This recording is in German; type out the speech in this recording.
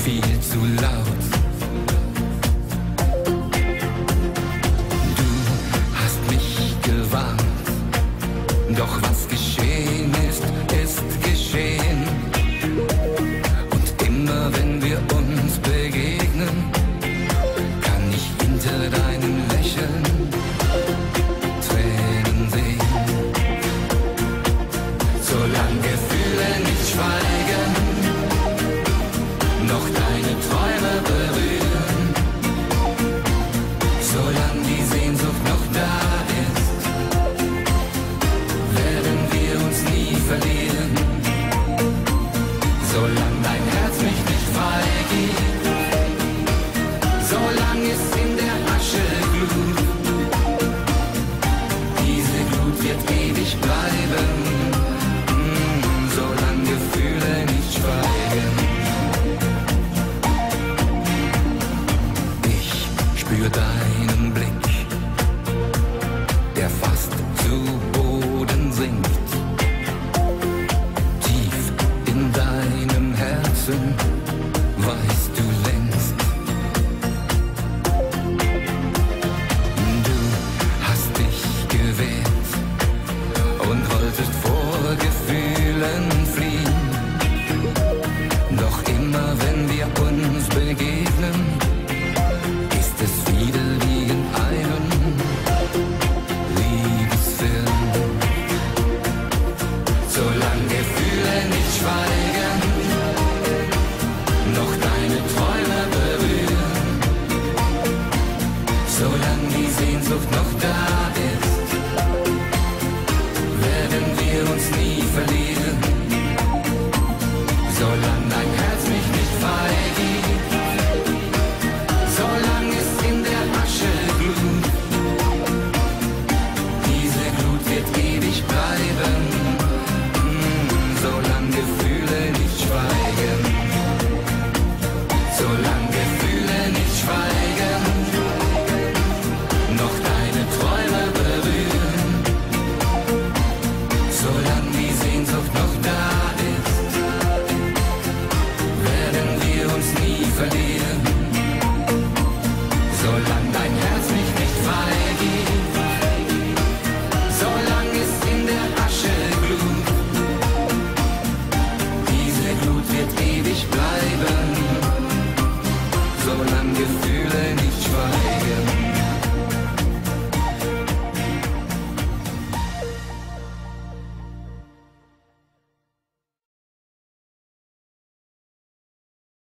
viel zu laut. Du hast mich gewarnt, doch was geschehen ist, ist geschehen. Und immer wenn wir uns begegnen, kann ich hinter deinem Lächeln Tränen sehen. Solange Gefühle nicht schweigen, noch deine Träume berühren, solange die Sehnsucht noch da ist, werden wir uns nie verlieren. Solange dein Herz mich nicht freigibt, solange es in der Asche glut, diese Glut wird ewig bleiben, solange Gefühle nicht schweigen. Ich spür deinen Blick, der fast zu Boden sinkt. Tief in deinem Herzen weißt du längst. Du hast dich gewehrt und wolltest vor Gefühlen fliehen. Doch immer wenn wir uns begegnen,